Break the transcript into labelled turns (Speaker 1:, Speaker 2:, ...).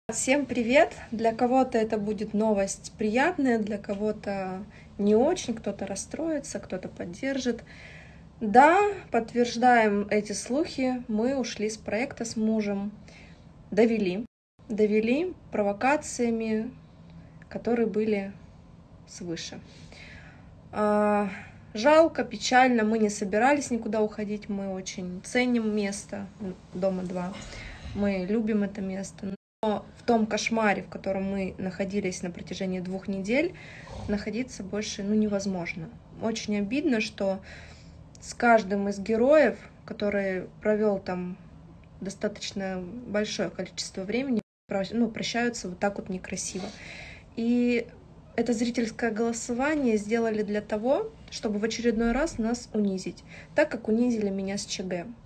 Speaker 1: Всем привет! Для кого-то это будет новость приятная, для кого-то не очень, кто-то расстроится, кто-то поддержит. Да, подтверждаем эти слухи, мы ушли с проекта с мужем, довели провокациями, которые были свыше. Жалко, печально, мы не собирались никуда уходить, мы очень ценим место Дома 2, мы любим это место. Но в том кошмаре, в котором мы находились на протяжении 2 недель, находиться больше невозможно. Очень обидно, что с каждым из героев, который провел там достаточно большое количество времени, прощаются вот так вот некрасиво. И это зрительское голосование сделали для того, чтобы в очередной раз нас унизить, так как унизили меня с ЧГ.